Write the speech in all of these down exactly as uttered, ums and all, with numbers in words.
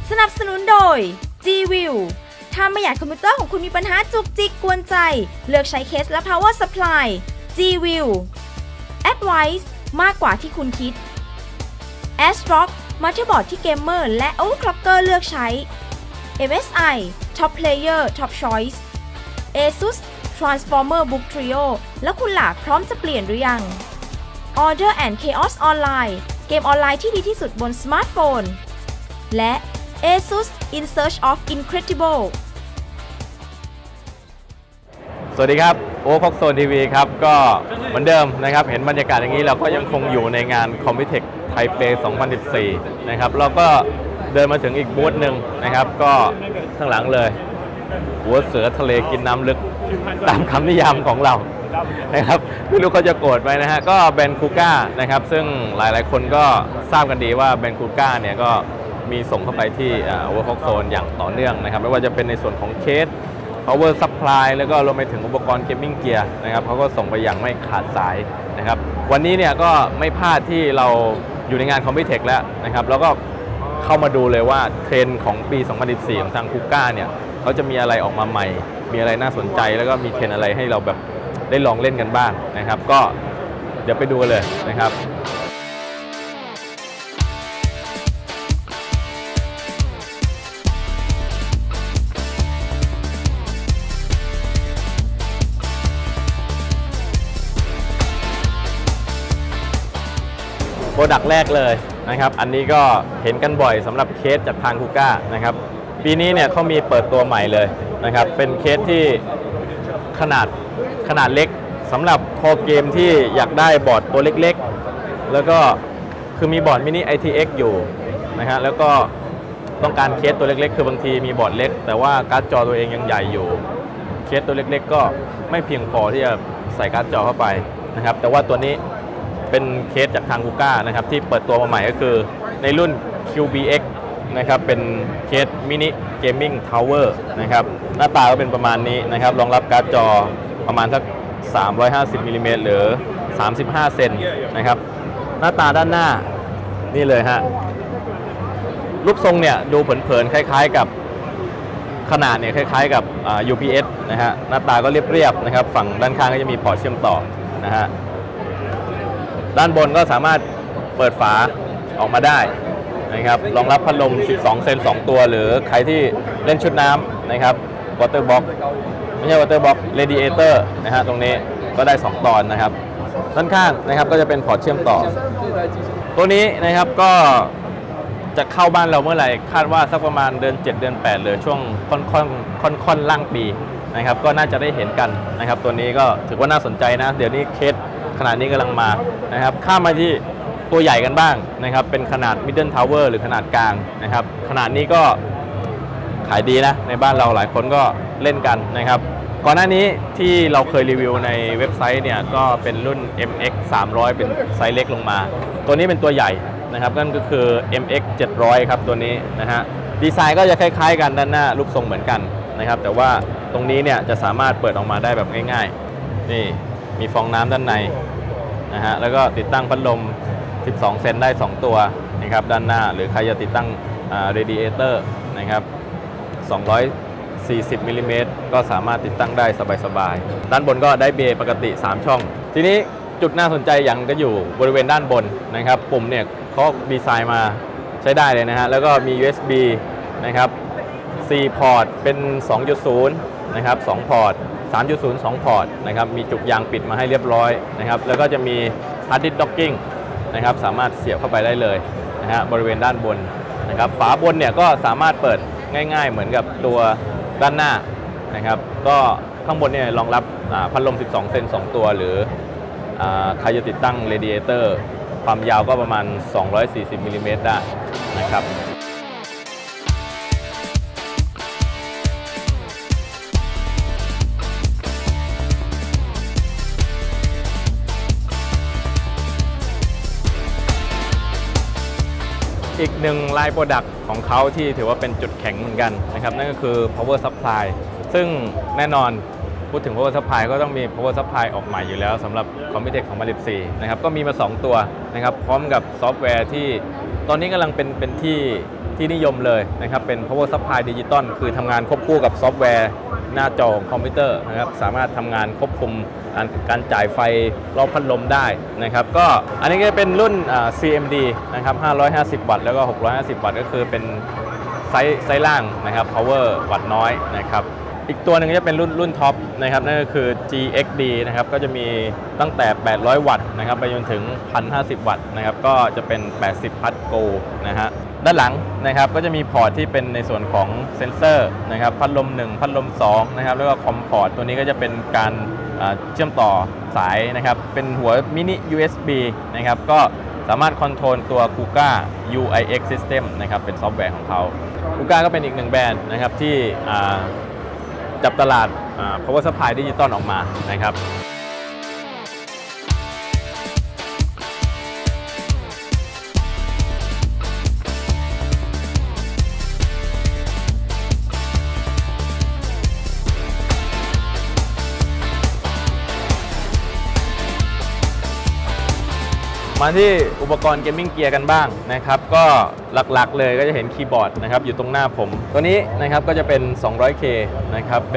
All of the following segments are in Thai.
สนับสนุนโดย G-View ถ้าไม่อยากคอมพิวเตอร์ของคุณมีปัญหาจุกจิกกวนใจเลือกใช้เคสและ Power Supply G-View Advice มากกว่าที่คุณคิด ASRock มาเตอร์บอร์ดที่เกมเมอร์และ Overclocker เลือกใช้ เอ็ม เอส ไอ Top Player Top Choice ASUS Transformer Book Trio แล้วคุณล่ะพร้อมจะเปลี่ยนหรือยัง Order and Chaos Online เกมออนไลน์ที่ดีที่สุดบนสมาร์ทโฟนและ ASUS In Search of Incredible สวัสดีครับโอคอกโซนทีวีครับก็เหมือนเดิมนะครับเห็นบรรยากาศอย่างนี้เราก็ยังคงอยู่ในงาน Computex ไทเป สองพันสิบสี่ นะครับเราก็เดินมาถึงอีกบูธหนึ่งนะครับก็ข้างหลังเลยหัวเสือทะเลกินน้ำลึกตามคำนิยามของเรานะครับไม่รู้เขาจะโกรธไหมนะฮะก็แบรนด์คูก้านะครับซึ่งหลายๆคนก็ทราบกันดีว่าแบรนด์คูก้าเนี่ยก็มีส่งเข้าไปที่โอเวอร์คล็อกโซนอย่างต่อเนื่องนะครับไม่ว่าจะเป็นในส่วนของเคส power supply แล้วก็รวมไปถึงอุปกรณ์เกมมิ่งเกียร์นะครับเขาก็ส่งไปอย่างไม่ขาดสายนะครับวันนี้เนี่ยก็ไม่พลาดที่เราอยู่ในงาน Computex แล้วนะครับแล้วก็เข้ามาดูเลยว่าเทรนด์ของปี สองพันสิบสี่ ของทางคูก้าเนี่ยเขาจะมีอะไรออกมาใหม่มีอะไรน่าสนใจแล้วก็มีเทรนด์อะไรให้เราแบบได้ลองเล่นกันบ้างนะครับก็เดี๋ยวไปดูกันเลยนะครับโปรดักต์แรกเลยนะครับอันนี้ก็เห็นกันบ่อยสำหรับเคสจากทางคูก้านะครับปีนี้เนี่ยเขามีเปิดตัวใหม่เลยนะครับเป็นเคสที่ขนาดขนาดเล็กสำหรับคอเกมที่อยากได้บอร์ดตัวเล็กๆแล้วก็คือมีบอร์ดมินิ ไอ ที เอ็กซ์ อยู่นะฮะแล้วก็ต้องการเคสตัวเล็กๆคือบางทีมีบอร์ดเล็กแต่ว่าการ์ดจอตัวเองยังใหญ่อยู่เคสตัวเล็กๆก็ไม่เพียงพอที่จะใส่การ์ดจอเข้าไปนะครับแต่ว่าตัวนี้เป็นเคสจากทางคูก้านะครับที่เปิดตัวมาใหม่ก็คือในรุ่น คิว บี เอ็กซ์ นะครับเป็นเคสมินิเกมมิ่งทาวเวอร์นะครับหน้าตาก็เป็นประมาณนี้นะครับรองรับการ์ดจอประมาณสักสามร้อยห้าสิบมิลลิเมตรหรือสามสิบห้าเซนนะครับหน้าตาด้านหน้านี่เลยฮะรูปทรงเนี่ยดูเผินๆคล้ายๆกับขนาดเนี่ยคล้ายๆกับ ยู พี เอส นะฮะหน้าตาก็เรียบๆนะครับฝั่งด้านข้างก็จะมีพอร์ตเชื่อมต่อนะฮะด้านบนก็สามารถเปิดฝาออกมาได้นะครับรองรับพัดลมสิบสองเซนสองตัวหรือใครที่เล่นชุดน้ำนะครับวอเตอร์บ็อกไม่ใช่วอเตอร์บ็อกเรดิเอเตอร์นะฮะตรงนี้ก็ได้สองตอนนะครับด้านข้างนะครับก็จะเป็นพอร์ตเชื่อมต่อตัวนี้นะครับก็จะเข้าบ้านเราเมื่อไหร่คาดว่าสักประมาณเดือนเจ็ดเดือนแปดหรือช่วงค่อนค่อนค่อนค่อนล่างปีนะครับก็น่าจะได้เห็นกันนะครับตัวนี้ก็ถือว่าน่าสนใจนะเดี๋ยวนี้เคสขนาดนี้กำลังมานะครับข้ามมาที่ตัวใหญ่กันบ้างนะครับเป็นขนาด Middle Tower หรือขนาดกลางนะครับขนาดนี้ก็ขายดีนะในบ้านเราหลายคนก็เล่นกันนะครับก่อนหน้านี้ที่เราเคยรีวิวในเว็บไซต์เนี่ยก็เป็นรุ่น เอ็ม เอ็กซ์ สามร้อยเป็นไซส์เล็กลงมาตัวนี้เป็นตัวใหญ่นะครับนั่นก็คือ เอ็ม เอ็กซ์ เจ็ดร้อยครับตัวนี้นะฮะดีไซน์ก็จะคล้ายๆกันด้านหน้ารูปทรงเหมือนกันนะครับแต่ว่าตรงนี้เนี่ยจะสามารถเปิดออกมาได้แบบง่ายๆนี่มีฟองน้ำด้านในนะฮะแล้วก็ติดตั้งพัดลมสิบสองเซนได้สองตัวนะครับด้านหน้าหรือใครจะติดตั้งเรดิเอเตอร์นะครับสองร้อยสี่สิบมิลลิเมตรก็สามารถติดตั้งได้สบายๆด้านบนก็ได้เบย์ปกติสามช่องทีนี้จุดน่าสนใจอย่างก็อยู่บริเวณด้านบนนะครับปุ่มเนี่ยเขาดีไซน์มาใช้ได้เลยนะฮะแล้วก็มี ยู เอส บี นะครับสี่พอร์ตเป็น สองจุดศูนย์ นะครับสองพอร์ต สามจุดศูนย์ สองพอร์ตนะครับมีจุกยางปิดมาให้เรียบร้อยนะครับแล้วก็จะมีฮาร์ดดิสก์ด็อกกิ้งนะครับสามารถเสียบเข้าไปได้เลยนะฮะบริเวณด้านบนนะครับฝาบนเนี่ยก็สามารถเปิดง่ายๆเหมือนกับตัวด้านหน้านะครับก็ข้างบนเนี่ยรองรับพัดลมสิบสองเซนสองตัวหรือใครจะติดตั้งเรดิเอเตอร์ความยาวก็ประมาณสองร้อยสี่สิบมิลลิเมตรได้นะครับอีกหนึ่งไลน์โปรดักต์ของเขาที่ถือว่าเป็นจุดแข็งเหมือนกันนะครับนั่นก็คือ power supply ซึ่งแน่นอนพูดถึง power supply ก็ต้องมี power supply ออกใหม่อยู่แล้วสำหรับ Computex สองพันสิบสี่นะครับก็มีมาสองตัวนะครับพร้อมกับซอฟต์แวร์ที่ตอนนี้กำลังเป็นเป็นที่ที่นิยมเลยนะครับเป็น power supply digital คือทำงานควบคู่กับซอฟต์แวร์หน้าจอคอมพิวเตอร์นะครับสามารถทำงานควบคุมการจ่ายไฟรอบพัดลมได้นะครับก็อันนี้ก็เป็นรุ่น ซี เอ็ม ดี นะครับห้าร้อยห้าสิบวัตต์แล้วก็หกร้อยห้าสิบวัตต์ก็คือเป็นไซส์ไซส์ล่างนะครับ power วัตต์น้อยนะครับอีกตัวหนึ่งจะเป็นรุ่นรุ่นท็อปนะครับนั่นก็คือ จี เอ็กซ์ ดี นะครับก็จะมีตั้งแต่แปดร้อยวัตต์นะครับไปจนถึง หนึ่งพันห้าสิบ วัตต์นะครับก็จะเป็นแปดสิบพัทโกนะฮะด้านหลังนะครับก็จะมีพอร์ตที่เป็นในส่วนของเซ็นเซอร์นะครับพัดลมหนึ่งพัดลมสองนะครับแล้วก็คอมพอร์ตตัวนี้ก็จะเป็นการเชื่อมต่อสายนะครับเป็นหัวมินิ ยู เอส บี นะครับก็สามารถคอนโทรลตัว Kuka ยู ไอ เอ็กซ์ System นะครับเป็นซอฟต์แวร์ของเขา Kuka ก็เป็นอีกหนึ่งแบรนด์นะครับที่จับตลาด power supply digital ออกมานะครับมาที่อุปกรณ์เกมมิ่งเกียร์กันบ้างนะครับก็หลักๆเลยก็จะเห็นคีย์บอร์ดนะครับอยู่ตรงหน้าผมตัวนี้นะครับก็จะเป็น สองร้อยเค นะครับเป็น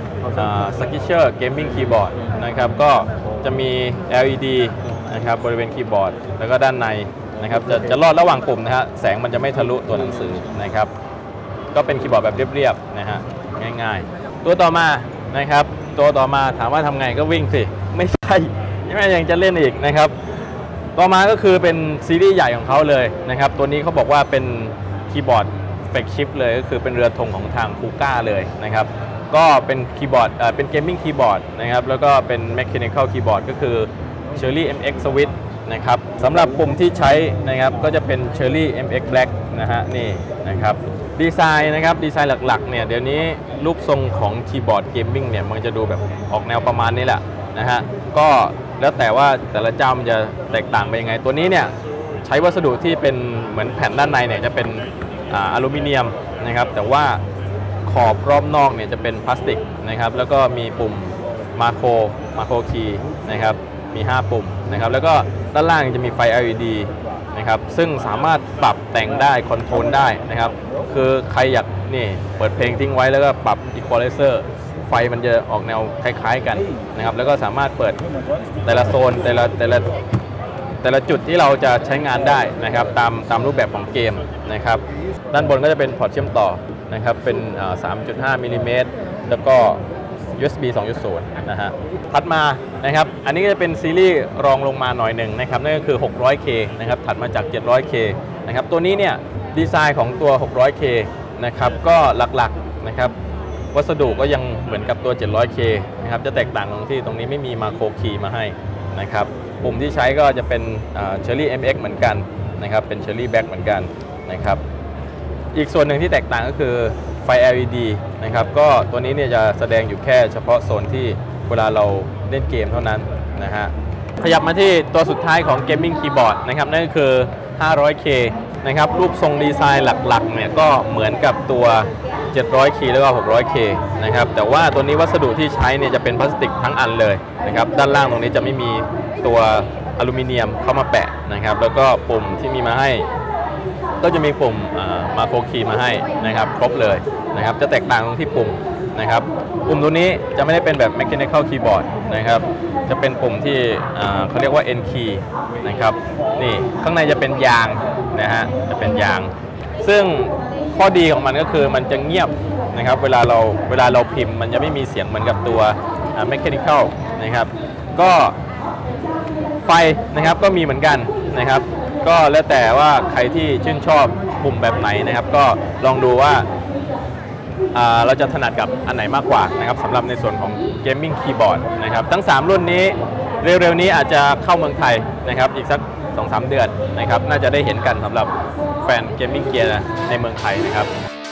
Skitcher Gaming Keyboard นะครับก็จะมี แอล อี ดี นะครับบริเวณคีย์บอร์ดแล้วก็ด้านในนะครับจะจะลอดระหว่างปุ่มนะฮะแสงมันจะไม่ทะลุตัวหนังสือนะครับก็เป็นคีย์บอร์ดแบบเรียบๆนะฮะง่ายๆตัวต่อมานะครับตัวต่อมาถามว่าทำไงก็วิ่งสิไม่ใช่ยังไม่ยังจะเล่นอีกนะครับต่อมาก็คือเป็นซีรีส์ใหญ่ของเขาเลยนะครับตัวนี้เขาบอกว่าเป็นคีย์บอร์ดแฟลกชิพเลยก็คือเป็นเรือธงของทาง Kuka เลยนะครับก็เป็นคีย์บอร์ดเอ่อเป็นเกมมิ่งคีย์บอร์ดนะครับแล้วก็เป็น Mechanical Keyboard ก็คือ Cherry เอ็ม เอ็กซ์ Switch นะครับสำหรับปุ่มที่ใช้นะครับก็จะเป็น Cherry เอ็ม เอ็กซ์ Black นะฮะนี่นะครับดีไซน์นะครับดีไซน์หลักๆเนี่ยเดี๋ยวนี้รูปทรงของคีย์บอร์ดเกมมิ่งเนี่ยมันจะดูแบบออกแนวประมาณนี้แหละนะฮะก็แล้วแต่ว่าแต่ละเจ้ามันจะแตกต่างไปยังไงตัวนี้เนี่ยใช้วัสดุที่เป็นเหมือนแผ่นด้านในเนี่ยจะเป็นอลูมิเนียมนะครับแต่ว่าขอบรอบนอกเนี่ยจะเป็นพลาสติกนะครับแล้วก็มีปุ่มมาโครมาโครคีย์นะครับมีห้าปุ่มนะครับแล้วก็ด้านล่างจะมีไฟ แอล อี ดี นะครับซึ่งสามารถปรับแต่งได้คอนโทรลได้นะครับคือใครอยากนี่เปิดเพลงทิ้งไว้แล้วก็ปรับอีควอไลเซอร์ไฟมันจะออกแนวคล้ายๆกันนะครับแล้วก็สามารถเปิดแต่ละโซนแต่ละแต่ละแต่ละจุดที่เราจะใช้งานได้นะครับตามตามรูปแบบของเกมนะครับด้านบนก็จะเป็นพอร์ตเชื่อมต่อนะครับเป็น สามจุดห้า มิลลิเมตรแล้วก็ ยู เอส บี สองจุดศูนย์ นะฮะถัดมานะครับอันนี้ก็จะเป็นซีรีส์รองลงมาหน่อยหนึ่งนะครับนั่นก็คือ หกร้อยเค นะครับถัดมาจาก เจ็ดร้อยเค นะครับตัวนี้เนี่ยดีไซน์ของตัว หกร้อยเค นะครับก็หลักๆนะครับวัสดุก็ยังเหมือนกับตัว เจ็ดร้อยเค นะครับจะแตกต่างตรงที่ตรงนี้ไม่มีมาโครคีย์มาให้นะครับปุ่มที่ใช้ก็จะเป็น Cherry เอ็ม เอ็กซ์ เหมือนกันนะครับเป็น Cherry Black เหมือนกันนะครับอีกส่วนหนึ่งที่แตกต่างก็คือไฟ แอล อี ดี นะครับก็ตัวนี้เนี่ยจะแสดงอยู่แค่เฉพาะโซนที่เวลาเราเล่นเกมเท่านั้นนะฮะขยับมาที่ตัวสุดท้ายของ Gaming Keyboard นะครับนั่นก็คือ ห้าร้อยเค นะครับรูปทรงดีไซน์หลักๆเนี่ยก็เหมือนกับตัว เจ็ดร้อยเค แล้วก็ หกร้อยเค นะครับแต่ว่าตัวนี้วัสดุที่ใช้เนี่ยจะเป็นพลาสติกทั้งอันเลยนะครับด้านล่างตรงนี้จะไม่มีตัวอลูมิเนียมเข้ามาแปะนะครับแล้วก็ปุ่มที่มีมาให้ก็จะมีปุ่มมาโครคีย์มาให้นะครับครบเลยนะครับจะแตกต่างตรงที่ปุ่มนะครับปุ่มตัวนี้จะไม่ได้เป็นแบบ Mechanical Keyboard นะครับจะเป็นปุ่มที่เขาเรียกว่า N key นะครับนี่ข้างในจะเป็นยางนะฮะจะเป็นยางซึ่งข้อดีของมันก็คือมันจะเงียบนะครับเวลาเราเวลาเราพิมพ์มันจะไม่มีเสียงเหมือนกับตัว Mechanical นะครับก็ไฟนะครับก็มีเหมือนกันนะครับก็แล้วแต่ว่าใครที่ชื่นชอบปุ่มแบบไหนนะครับก็ลองดูว่าเราจะถนัดกับอันไหนมากกว่านะครับสำหรับในส่วนของ Gaming Keyboard นะครับทั้งสามรุ่นนี้เร็วๆนี้อาจจะเข้าเมืองไทยนะครับอีกสัก สองถึงสาม เดือนนะครับน่าจะได้เห็นกันสำหรับแฟน Gaming Gear ในเมืองไทยนะครับ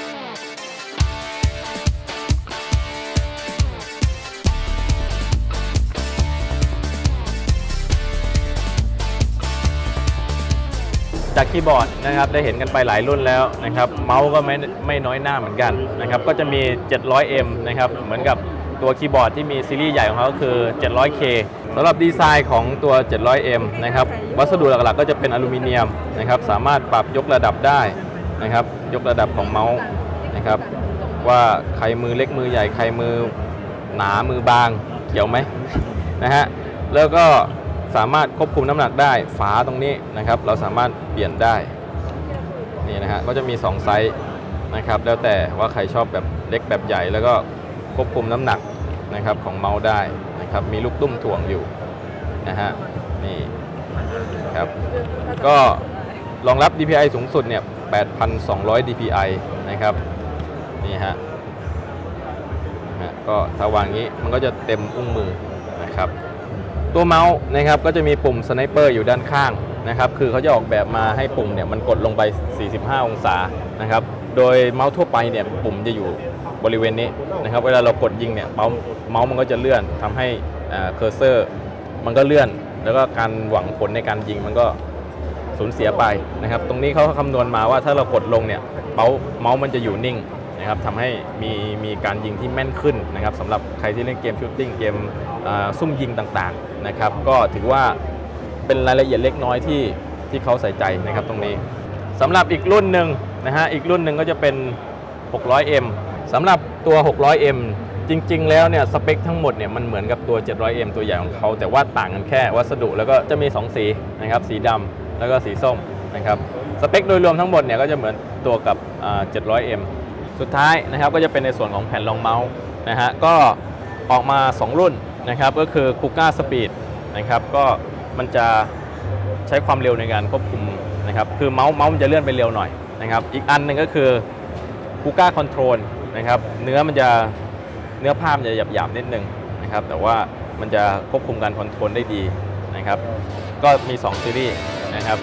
จากคีย์บอร์ดนะครับได้เห็นกันไปหลายรุ่นแล้วนะครับเมาส์ก็ไม่ไม่น้อยหน้าเหมือนกันนะครับก็จะมี เจ็ดร้อยเอ็ม นะครับเหมือนกับตัวคีย์บอร์ดที่มีซีรีส์ใหญ่ของเขาก็คือ เจ็ดร้อยเค สำหรับดีไซน์ของตัว เจ็ดร้อยเอ็ม นะครับวัสดุหลักๆก็จะเป็นอลูมิเนียมนะครับสามารถปรับยกระดับได้นะครับยกระดับของเมาส์นะครับว่าใครมือเล็กมือใหญ่ใครมือหนามือบางเกี่ยวไหมนะฮะแล้วก็สามารถควบคุมน้ำหนักได้ฝาตรงนี้นะครับเราสามารถเปลี่ยนได้นี่นะฮะก็จะมีสองไซส์นะครับแล้วแต่ว่าใครชอบแบบเล็กแบบใหญ่แล้วก็ควบคุมน้ำหนักนะครับของเมาส์ได้นะครับมีลูกตุ้มถ่วงอยู่นะฮะนี่ครับก็รองรับ ดี พี ไอ สูงสุดเนี่ย แปดพันสองร้อย ดี พี ไอ นะครับนี่ฮะก็ถ้าวางงี้มันก็จะเต็มอุ้งมือนะครับตัวเมาส์นะครับก็จะมีปุ่มสไนเปอร์อยู่ด้านข้างนะครับคือเขาจะออกแบบมาให้ปุ่มเนี่ยมันกดลงไปสี่สิบห้าองศานะครับโดยเมาส์ทั่วไปเนี่ยปุ่มจะอยู่บริเวณนี้นะครับเวลาเรากดยิงเนี่ยเมาส์เมาส์มันก็จะเลื่อนทำให้เคอร์เซอร์มันก็เลื่อนแล้วก็การหวังผลในการยิงมันก็สูญเสียไปนะครับตรงนี้เขาคำนวณมาว่าถ้าเรากดลงเนี่ยเมาส์เมาส์มันจะอยู่นิ่งนะครับทำให้มีมีการยิงที่แม่นขึ้นนะครับสำหรับใครที่เล่นเกมชูตติ้งเกมซุ่มยิงต่างๆนะครับก็ถือว่าเป็นรายละเอียดเล็กน้อยที่ที่เขาใส่ใจนะครับตรงนี้สำหรับอีกรุ่นหนึ่งนะฮะอีกรุ่นหนึ่งก็จะเป็น หกร้อยเอ็ม สำหรับตัว หกร้อยเอ็ม จริงๆแล้วเนี่ยสเปคทั้งหมดเนี่ยมันเหมือนกับตัว เจ็ดร้อยเอ็ม ตัวใหญ่ของเขาแต่ว่าต่างกันแค่วัสดุแล้วก็จะมีสองสีนะครับสีดำแล้วก็สีส้มนะครับสเปคโดยรวมทั้งหมดเนี่ยก็จะเหมือนตัวกับ เจ็ดร้อยเอ็ม สุดท้ายนะครับก็จะเป็นในส่วนของแผ่นรองเมาส์นะฮะก็ออกมาสองรุ่นนะครับก็คือ Kuga Speed นะครับก็มันจะใช้ความเร็วในการควบคุมนะครับคือเมาส์เมาส์มันจะเลื่อนไปเร็วหน่อยนะครับอีกอันหนึ่งก็คือ Kuga Control นะครับเนื้อมันจะเนื้อผ้ามันจะหยาบๆนิดนึงนะครับแต่ว่ามันจะควบคุมการคอนโทรลได้ดีนะครับก็มีสองซีรีส์นะครับ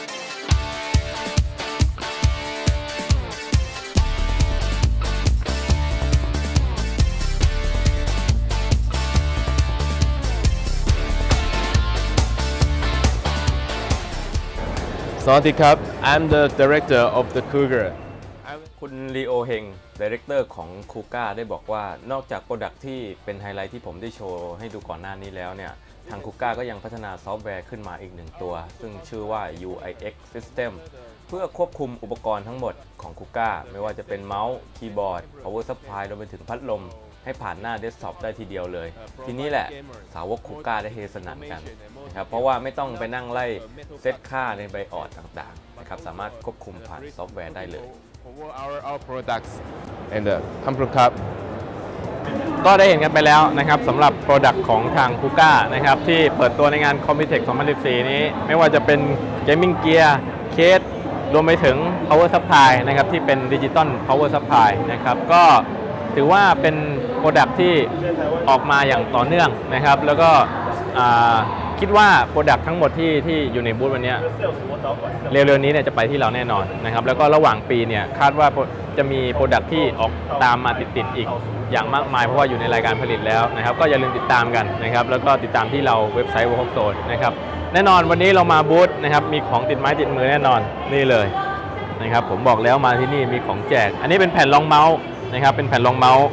สวัสดีครับ I'm the director of the Kuga คุณลีโอเฮงดีเรคเตอร์ของ Kuga ได้บอกว่านอกจากโปรดักที่เป็นไฮไลท์ที่ผมได้โชว์ให้ดูก่อนหน้านี้แล้วเนี่ยทาง Kuga ก็ยังพัฒนาซอฟต์แวร์ขึ้นมาอีกหนึ่งตัวซึ่งชื่อว่า ยู ไอ เอ็กซ์ System เพื่อควบคุมอุปกรณ์ทั้งหมดของ Kuga ไม่ว่าจะเป็นเมาส์คีย์บอร์ด power supply รวมไปถึงพัดลมให้ผ่านหน้าเดสก์ท็อปได้ทีเดียวเลยทีนี้แหละสาวก Kuga ได้เฮสนั่นกันนะครับเพราะว่าไม่ต้องไปนั่งไล่เซตค่าในใบออดต่างๆนะครับสามารถควบคุมผ่านซอฟต์แวร์ได้เลย Our our products and the Kuga ก็ได้เห็นกันไปแล้วนะครับสำหรับ Product ของทาง Kuga นะครับที่เปิดตัวในงาน Computex สองพันสิบสี่ นี้ไม่ว่าจะเป็น Gaming Gear เคสรวมไปถึง Power Supply นะครับที่เป็น Digital Power Supply นะครับก็ถือว่าเป็น Product ที่ออกมาอย่างต่อเนื่องนะครับแล้วก็คิดว่า Product ทั้งหมดที่ที่อยู่ในบูธวันนี้เร็วๆนี้เนี่ยจะไปที่เราแน่นอนนะครับแล้วก็ระหว่างปีเนี่ยคาดว่าจะมี Product ที่ออกตามมาติดๆอีกอย่างมากมายเพราะว่าอยู่ในรายการผลิตแล้วนะครับก็อย่าลืมติดตามกันนะครับแล้วก็ติดตามที่เราเว็บไซต์ World Zone นะครับแน่นอนวันนี้เรามาบูธนะครับมีของติดไม้ติดมือแน่นอนนี่เลยนะครับผมบอกแล้วมาที่นี่มีของแจกอันนี้เป็นแผ่นรองเมาส์นะครับเป็นแผ่นรองเมาส์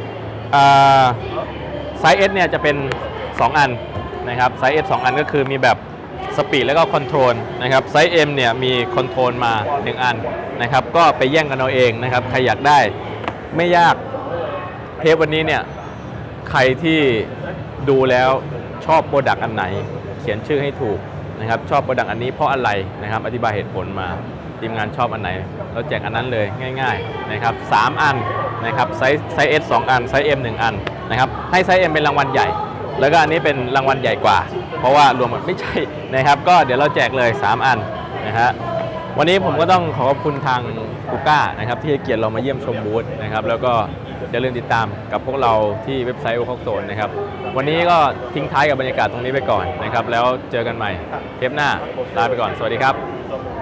ไซส์ S เนี่ยจะเป็นสองอันนะครับไซส์ S สองอันก็คือมีแบบสปีดแล้วก็คอนโทรลนะครับไซส์ M เนี่ยมีคอนโทรลมาหนึ่งอันนะครับก็ไปแย่งกันเอาเองนะครับใครอยากได้ไม่ยากเทปวันนี้เนี่ยใครที่ดูแล้วชอบโปรดักต์อันไหนเขียนชื่อให้ถูกนะครับชอบโปรดักต์อันนี้เพราะอะไรนะครับอธิบายเหตุผลมาทีมงานชอบอันไหนเราแจกอันนั้นเลยง่ายๆนะครับสามอันนะครับไซส์ไซส์ S สองอันไซส์ M หนึ่งอันนะครับให้ไซส์ M เป็นรางวัลใหญ่แล้วก็อันนี้เป็นรางวัลใหญ่กว่าเพราะว่ารวมหมดไม่ใช่นะครับก็เดี๋ยวเราแจกเลยสามอันนะฮะวันนี้ผมก็ต้องขอขอบคุณทาง Kuga นะครับที่ให้เกียรติเรามาเยี่ยมชมบูธนะครับแล้วก็อย่าลืมติดตามกับพวกเราที่เว็บไซต์ World Zone นะครับวันนี้ก็ทิ้งท้ายกับบรรยากาศตรงนี้ไปก่อนนะครับแล้วเจอกันใหม่เทปหน้าลาไปก่อนสวัสดีครับ